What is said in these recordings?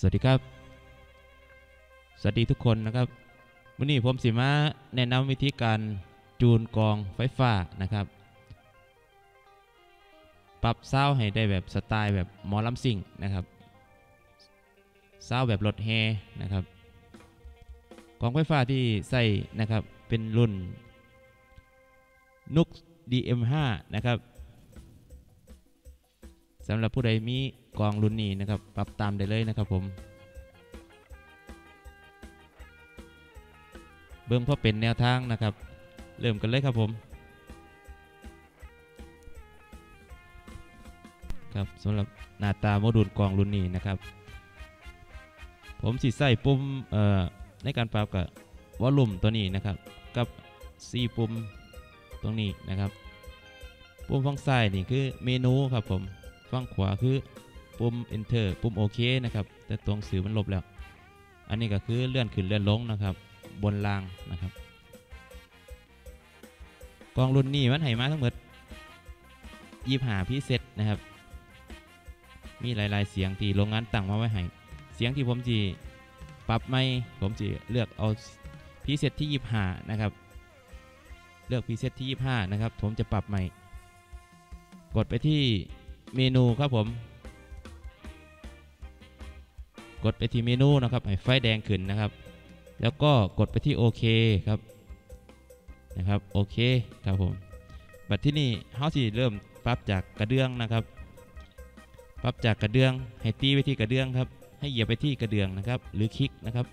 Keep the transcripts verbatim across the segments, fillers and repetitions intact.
วัสดีครับสวัสดีทุกคนนะครับวันนี้ผมสิมาแนะนำวิธีการจูนกองไฟฟ้านะครับปรับซาวด์ให้ได้แบบสไตล์แบบหมอลำซิ่งนะครับซาวด์แบบรถแฮนะครับกองไฟฟ้าที่ใส่นะครับเป็นรุ่นนุก ดี เอ็ม ห้า นะครับสำหรับผู้ใดมีกองรุ่นนี้นะครับปรับตามได้เลยนะครับผมเบิ่งพอเป็นแนวทางนะครับเริ่มกันเลยครับผมครับสำหรับหน้าตาโมดูลกองรุ่นนี้นะครับผมสิใส่ปุ่มเอ่อในการปรับกับวอลลุ่มตัวนี้นะครับกับสี่ปุ่มตรงนี้นะครับปุ่มฝั่งซ้ายนี่คือเมนูครับผมฝั่งขวาคือปุ่ม enter ปุ่มโอเคนะครับแต่ตัวหนังสือมันลบแล้วอันนี้ก็คือเลื่อนขึ้นเลื่อนลงนะครับบนล่างนะครับกองรุ่นนี้มันให้มาทั้งหมดยี่สิบห้าพิเศษนะครับมีหลายๆเสียงที่โรงงานตั้งมาไว้ให้เสียงที่ผมจีปรับไม่ผมจีเลือกเอาพิเศษที่ยี่สิบห้านะครับเลือกพิเศษที่ยี่สิบห้านะครับผมจะปรับใหม่กดไปที่เมนูครับผมกดไปที่เมนูนะครับให้ไฟแดงขึ้นนะครับแล้วก็กดไปที่โอเคครับนะครับโอเคครับผมบัดที่นี่เฮาสิเริ่มปรับจากกระเดื่องนะครับปรับจากกระเดื่องให้ตีไปที่กระเดื่องครับให้เหยียบไปที่กระเดื่องนะครับหรือคลิกนะครับ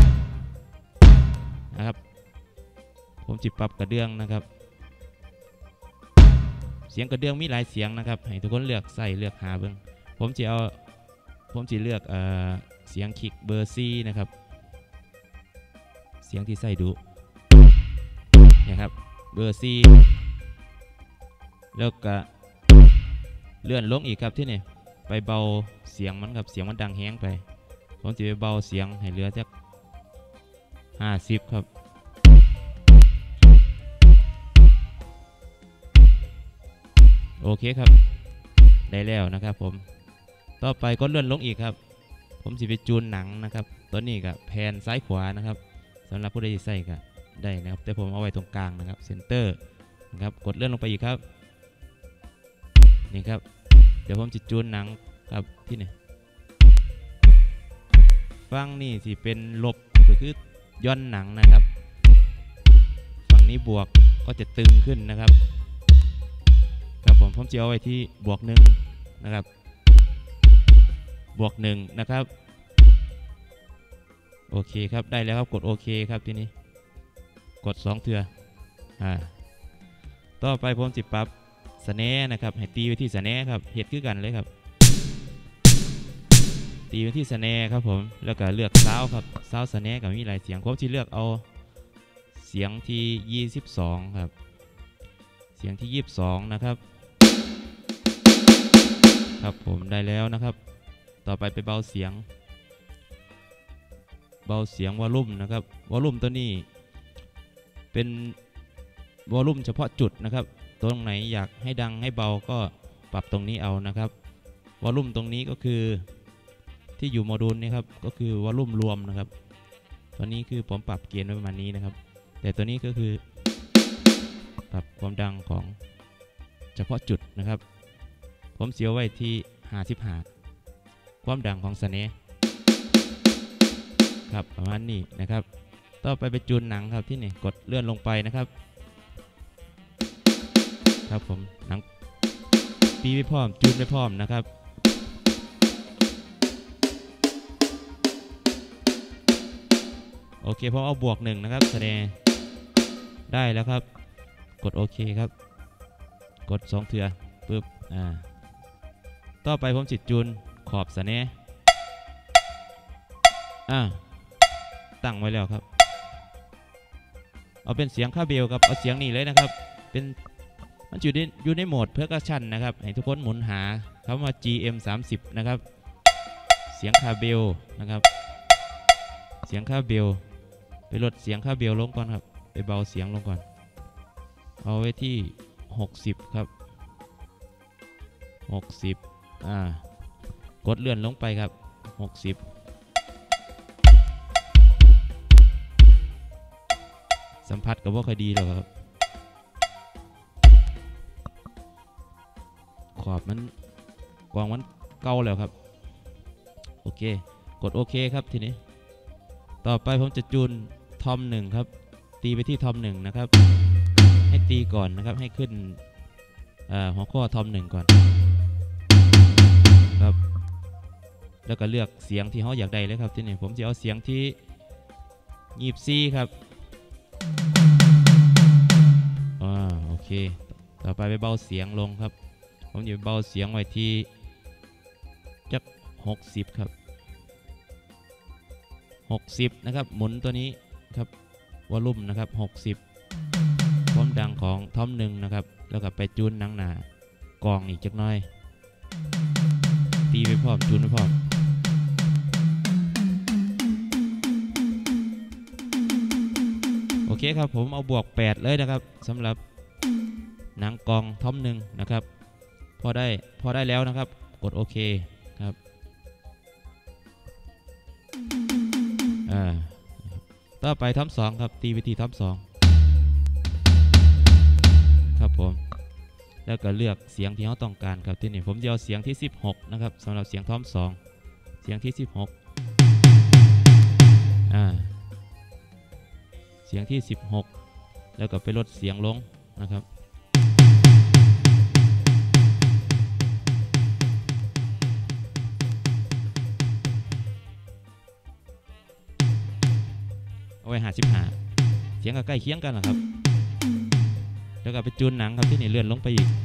นะครับผมจิปรับกระเดื่องนะครับเสียงกระเดื่องมีหลายเสียงนะครับให้ทุกคนเลือกใส่เลือกหาเบิ่งผมจะเอาผมจะเลือกเอ่อเสียงคลิกเบอร์ซีนะครับเสียงที่ใส่ดูนะครับเบอร์ซีแล้วก็เลื่อนลงอีกครับที่นี่ไปเบาเสียงมันครับเสียงมันดังแห้งไปผมจะไปเบาเสียงให้เหลือสักห้าสิบครับโอเคครับได้แล้วนะครับผมต่อไปก็เลื่อนลงอีกครับผมจะไปจูนหนังนะครับตัวนี้กับแผนซ้ายขวานะครับสำหรับผู้ใดใส่ก็ได้นะครับแต่ผมเอาไว้ตรงกลางนะครับเซนเตอร์นะครับกดเลื่อนลงไปอีกครับนี่ครับเดี๋ยวผมจะจูนหนังครับที่นี่ฟังนี่สิเป็นลบก็คือย่อนหนังนะครับฝั่งนี้บวกก็จะตึงขึ้นนะครับครับผมผมจะเอาไว้ที่บวกหนึ่งนะครับบวกหนึ่งนะครับโอเคครับได้แล้วครับกดโอเคครับทีนี้กดสองเทืออ่าต่อไปผมจิปรับสแนร์นะครับให้ตีไปที่สแนร์ครับเหตุคือกันเลยครับตีไปที่สแนร์ครับผมแล้วก็เลือกซาวครับซาวสแนร์กับมีหลายเสียงผมจะเลือกเอาเสียงที่ยี่สิบสองครับเสียงที่ยี่สิบสองนะครับครับผมได้แล้วนะครับต่อไปไปเบาเสียงเบาเสียงวอลลุ่มนะครับวอลลุ่มตัวนี้เป็นวอลลุ่มเฉพาะจุดนะครับตรงไหนอยากให้ดังให้เบาก็ปรับตรงนี้เอานะครับวอลลุ่มตรงนี้ก็คือที่อยู่โมดูลนี่ครับก็คือวอลลุ่มรวมนะครับตัวนี้คือผมปรับเกณฑ์ไว้ประมาณนี้นะครับแต่ตัวนี้ก็คือปรับความดังของเฉพาะจุดนะครับผมเสียไว้ที่ห้าสิบห้าความดังของสแนร์ครับประมาณนี้นะครับต่อไปไปจูนหนังครับที่นี่กดเลื่อนลงไปนะครับครับผมหนังปีไม่พร้อมจูนไม่พร้อมนะครับโอเคผมเอาบวกหนึ่งนะครับสแนร์ได้แล้วครับกดโอเคครับกดสองเทือปึ๊บอ่าต่อไปผมจิตจูนขอบสแนร์อ่าตั้งไว้แล้วครับเอาเป็นเสียงคาเบลครับเอาเสียงนี้เลยนะครับเป็นมันอยู่ในอยู่ในโหมดเพอร์คัชชันนะครับให้ทุกคนหมุนหาคำว่า จี เอ็ม สามสิบนะครับเสียงคาเบลนะครับเสียงคาเบลไปลดเสียงคาเบลลงก่อนครับไปเบาเสียงลงก่อนเอาไว้ที่หกสิบครับหกสิบอ่ากดเลื่อนลงไปครับหกสิบสัมผัสกับว่าค่อยดีหรอกครับขอบมันกองมันเก่าแล้วครับโอเคกดโอเคครับทีนี้ต่อไปผมจะจูนทอมหนึ่งครับตีไปที่ทอมหนึ่งนะครับให้ตีก่อนนะครับให้ขึ้นหัวข้อทอมหนึ่งก่อนครับแล้วก็เลือกเสียงที่เขาอยากได้เลยครับทีนี้ผมจะเอาเสียงที่ยีบซีครับอ่าโอเคต่อไปไปเบาเสียงลงครับผมจะเบาเสียงไว้ที่จักหกสิบครับหกสิบนะครับหมุนตัวนี้ครับวอลลุ่มนะครับหกสิบความดังของทอมหนึ่งนะครับแล้วก็ไปจูนหนังหนากองอีกจักหน่อยตีไปพร้อมจูนไปพร้อมโอเคครับผมเอาบวกแปดเลยนะครับสำหรับหนังกองทอมหนึ่งนะครับพอได้พอได้แล้วนะครับกดโอเคครับอ่าต่อไปทอมสองครับตีไปที่ทอมสองครับผมแล้วก็เลือกเสียงที่เขาต้องการครับที่นี่ผมจะเอาเสียงที่สิบหกนะครับสำหรับเสียงทอมสองเสียงที่สิบหกอ่าเสียงที่สิบหกแล้วก็ไปลดเสียงลงนะครับเอาไว้หาสิบหาเสียงก็ใกล้เคียงกันนะครับแล้วก็ไปจูนหนังครับที่นี่เลื่อนลงไปอีก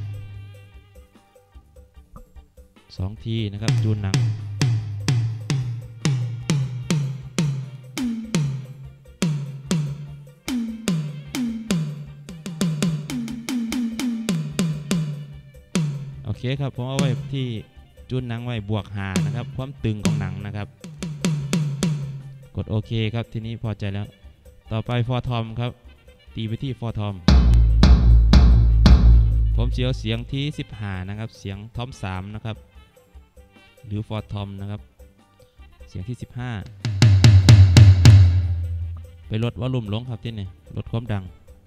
สองทีนะครับจูนหนังโอเคครับผมเอาไว้ที่จูนหนังไว้บวกหานะครับความตึงของหนังนะครับกดโอเคครับทีนี้พอใจแล้วต่อไปฟอร์ทอมครับตีไปที่ฟอร์ทอมผมเชียวเสียงที่สิบห้านะครับเสียงทอมสามนะครับหรือฟอร์ทอมนะครับเสียงที่สิบห้าไปลดวอลลุ่มลงครับที่นี่ลดความดัง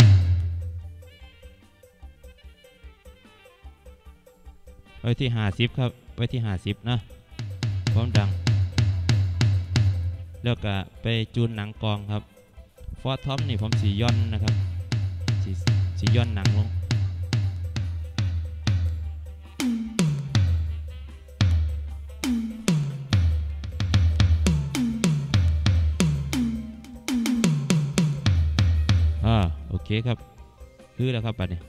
ไว้ที่ห้าสิบครับไว้ที่ห้าสิบนะความดังแล้วก็ไปจูนหนังกองครับฟอร์ทอมนี่ผมสีย่อนนะครับสีสีย่อนหนังลงอ่าโอเคครับคือแล้วครับบัดนี้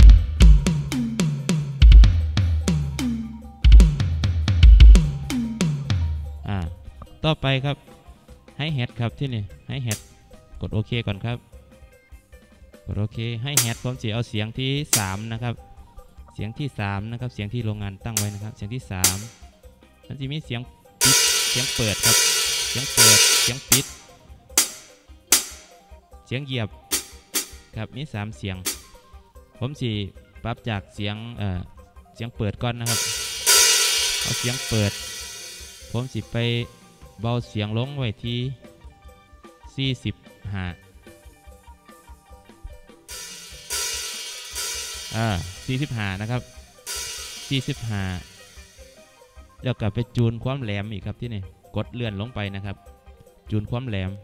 อ่าต่อไปครับให้แฮดครับที่นี่ให้แฮดกดโอเคก่อนครับกดโอเคให้แฮดผมจะเอาเสียงที่สามนะครับเสียงที่สามนะครับเสียงที่โรงงานตั้งไว้นะครับเสียงที่สามมันจะมีเสียงปิดเสียงเปิดครับเสียงเปิดเสียงปิดเสียงเหยียบครับมีสามเสียงผมสิปรับจากเสียงเอ่อเสียงเปิดก่อนนะครับเอาเสียงเปิดผมสิไปเบาเสียงลงไว้ที่สี่สิบห้าอ่าสี่สิบห้านะครับสี่สิบห้าแล้วกลับไปจูนความแหลมอีกครับที่นี่กดเลื่อนลงไปนะครับจูนความแหลม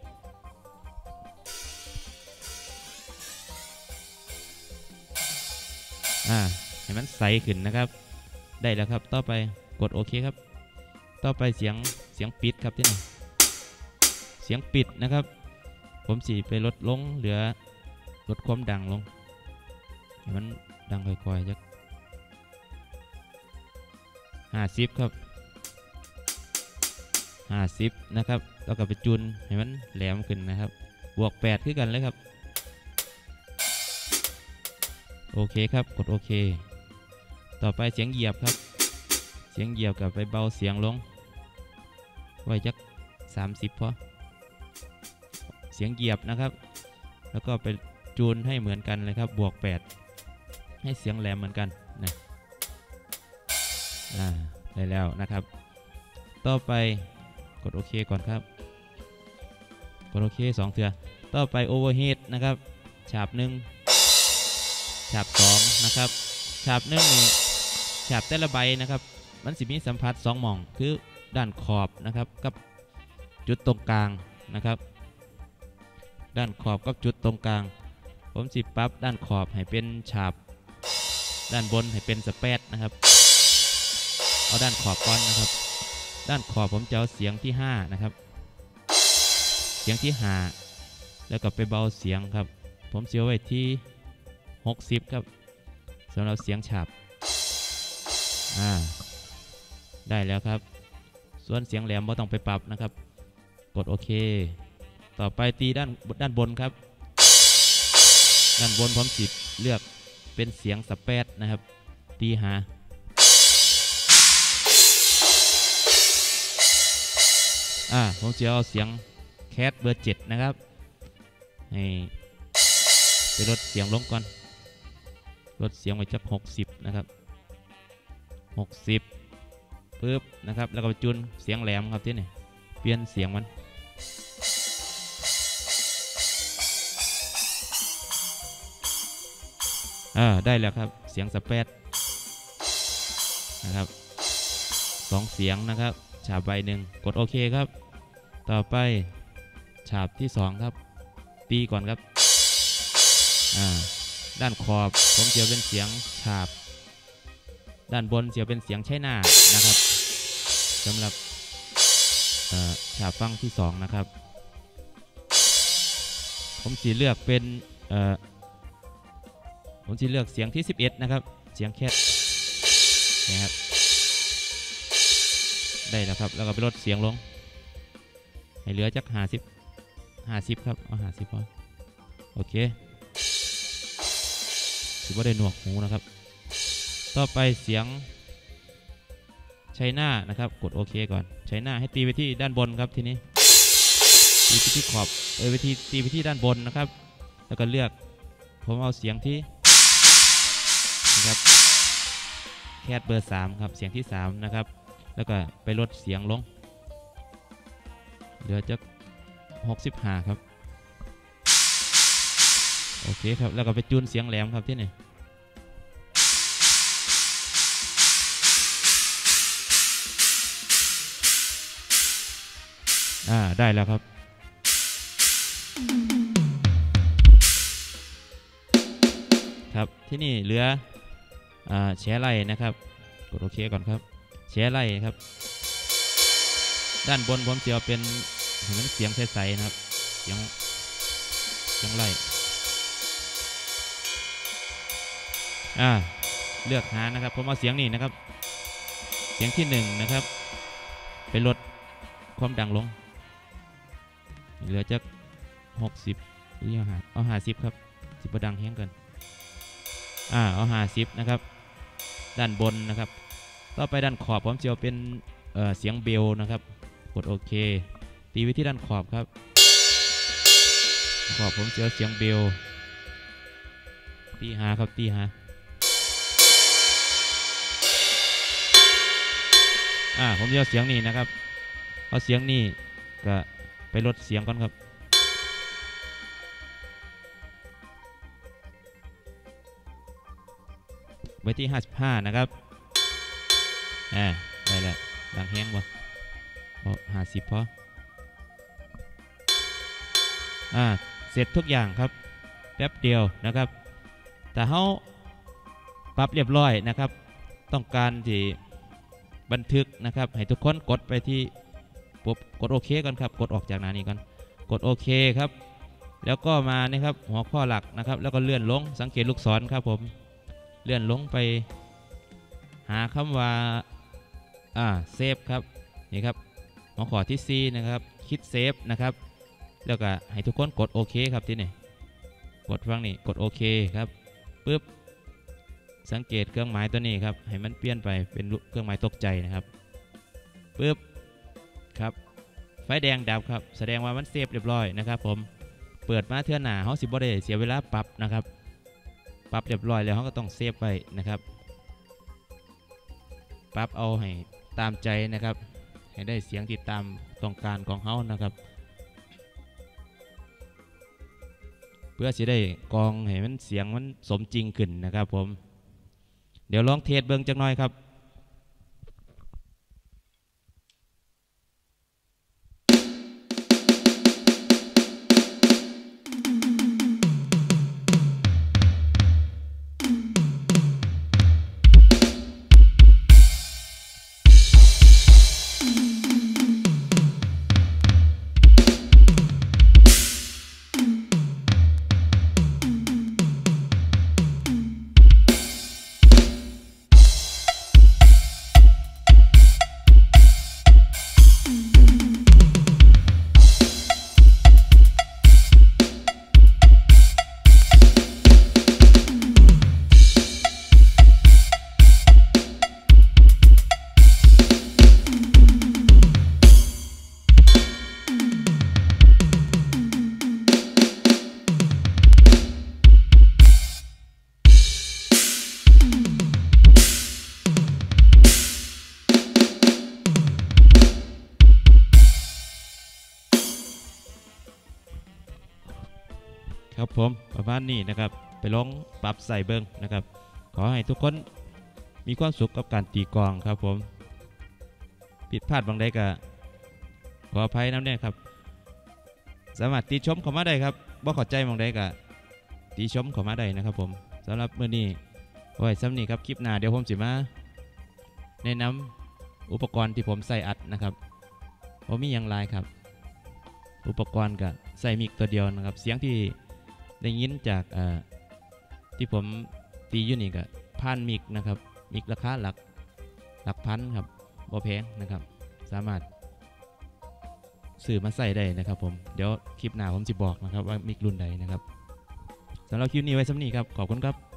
อ่าให้มันใสขึ้นนะครับได้แล้วครับต่อไปกดโอเคครับต่อไปเสียงเสียงปิดครับที่นี่เสียงปิดนะครับผมสีไปลดลงเหลือลดความดังลงให้มันดังค่อยๆจักห้าสิบครับห้าสิบนะครับแล้วก็ไปจูนให้มันแหลมขึ้นนะครับบวกแปดขึ้นกันเลยครับโอเคครับกดโอเคต่อไปเสียงเหยียบครับเสียงเหยียบกับไปเบาเสียงลงไว้จักสามสิบพอเสียงเหยียบนะครับแล้วก็ไปจูนให้เหมือนกันเลยครับบวกแปดให้เสียงแหลมเหมือนกันนะอ่าได้แล้วนะครับต่อไปกดโอเคก่อนครับกดโอเคสองเทื่อต่อไปโอเวอร์เฮดนะครับฉาบหนึ่งฉาบสองนะครับฉาบหนึ่งนี่ฉาบแต่ละใบนะครับมันสิมีสัมผัสสองหม่องคือด้านขอบนะครับกับจุดตรงกลางนะครับด้านขอบกับจุดตรงกลางผมสิปรับด้านขอบให้เป็นฉาบด้านบนให้เป็นสเปซนะครับเอาด้านขอบก่อนนะครับด้านขอบผมจะเอาเสียงที่ห้านะครับเสียงที่ห้าแล้วก็ไปเบาเสียงครับผมเสียไว้ที่หกสิบครับสำหรับเสียงฉาบอ่าได้แล้วครับส่วนเสียงแหลมไม่ต้องไปปรับนะครับกดโอเคต่อไปตีด้านด้านบนครับด้านบนผมจิตเลือกเป็นเสียงสเปซนะครับตีหาอ่าผมจะเอาเสียงแคสเบอร์เจ็ดนะครับให้ไปลดเสียงลงก่อนลดเสียงไว้จากหกสิบนะครับหกสิบปึ๊บนะครับแล้วก็ไปจูนเสียงแหลมครับที่นี่เปลี่ยนเสียงมันอ่าได้แล้วครับเสียงสเปซนะครับสองเสียงนะครับฉาบใบหนึ่งกดโอเคครับต่อไปฉาบที่สองครับตีก่อนครับอ่าด้านขอบผมเจียวเป็นเสียงฉาบด้านบนเจียวเป็นเสียงใช้หน้านะครับสำหรับฉาบฟังที่สองนะครับผมสีเลือกเป็นผมสีเลือกเสียงที่สิบเอ็ดนะครับเสียงแคทนะครับได้แล้วครับแล้วก็ไปลดเสียงลงให้เหลือจักห้าสิบห้าสิบครับเอาห้าสิบพอโอเคถือว่าได้หนวกหูนะครับต่อไปเสียงใช้หน้านะครับกดโอเคก่อนใช้หน้าให้ตีไปที่ด้านบนครับทีนี้ตีไปที่ขอบเออไปที่ตีไปที่ด้านบนนะครับแล้วก็เลือกผมเอาเสียงที่นะครับแคสเบอร์สามครับเสียงที่สามนะครับแล้วก็ไปลดเสียงลงเหลือจะหกสิบห้าครับโอเคครับแล้วก็ไปจูนเสียงแหลมครับที่นี่อ่าได้แล้วครับครับที่นี่เหลืออ่าแชร์ไล่นะครับกดโอเคก่อนครับแชร์ไล่ครับด้านบนผมจะเอาเป็นเหมือนเสียงใสๆนะครับเสียงเสียงไล่อ่าเลือกหานะครับผมเอาเสียงนี้นะครับเสียงที่หนึ่งนะครับไปลดความดังลงเหลือจะหกสิบหรือเอาหาเอาห้าสิบครับสิบดังแห้งกันอ่าเอาห้าสิบนะครับด้านบนนะครับต่อไปด้านขอบผมจะเอาเป็นเอ่อเสียงเบลนะครับกดโอเคตีไว้ที่ด้านขอบครับขอบผมจะเอาเสียงเบลตีหาครับตีหาอ่าผมจะเอาเสียงนี้นะครับเอาเสียงนี้ก็ไปลดเสียงก่อนครับไว้ที่ห้าสิบห้านะครับอ่าได้แล้วดังแห้งวะพอห้าสิบพออ่าเสร็จทุกอย่างครับแป๊บเดียวนะครับแต่เขาปรับเรียบร้อยนะครับต้องการที่บันทึกนะครับให้ทุกคนกดไปที่ปุ๊บกดโอเคก่อนครับกดออกจากหน้านี้ก่อนกดโอเคครับแล้วก็มานะครับหัวข้อหลักนะครับแล้วก็เลื่อนลงสังเกตลูกศรครับผมเลื่อนลงไปหาคำว่าอ่าเซฟครับนี่ครับหัวข้อที่สี่นะครับคิดเซฟนะครับแล้วก็ให้ทุกคนกดโอเคครับที่นี่กดฟังนี่กดโอเคครับปึ๊บสังเกตเครื่องหมายตัวนี้ครับให้มันเปลี่ยนไปเป็นเครื่องหมายตกใจนะครับปึ๊บครับไฟแดงดับครับแสดงว่ามันเซฟเรียบร้อยนะครับผมเปิดมาเทื่อหน้าเขาสิบ่ได้เสียเวลาปรับนะครับปรับเรียบร้อยแล้วเขาก็ต้องเซฟไว้นะครับปรับเอาให้ตามใจนะครับให้ได้เสียงติดตามต้องการของเขานะครับเพื่อสิได้กองให้มันเสียงมันสมจริงขึ้นนะครับผมเดี๋ยวลองเทสเบิ้งจักหน่อยครับครับผมประมาณนี้นะครับไปลองปรับใส่เบิ้งนะครับขอให้ทุกคนมีความสุขกับการตีกลองครับผมผิดพลาดบางใดก็ขออภัยน้ำแน่ครับสามารถติชมเข้ามาได้ครับบ่เข้าใจบางใดก็ติชมเข้ามาได้นะครับผมสำหรับมื้อนี้ไว้ซ้ำนี้ครับคลิปหน้าเดี๋ยวผมสิมาแนะนำอุปกรณ์ที่ผมใส่อัดนะครับว่ามีอย่างไรครับอุปกรณ์ก็ใส่มิกตัวเดียวนะครับเสียงที่ได้ยินจากที่ผมตีอยู่นี่ก็พันมิกนะครับมิกราคาหลักหลักพันครับบ่แพงนะครับสามารถซื้อมาใส่ได้นะครับผมเดี๋ยวคลิปหน้าผมจะบอกนะครับว่ามิกรุ่นใดนะครับสำหรับคลิปนี้ไว้ซ้ำนี้ครับขอบคุณครับ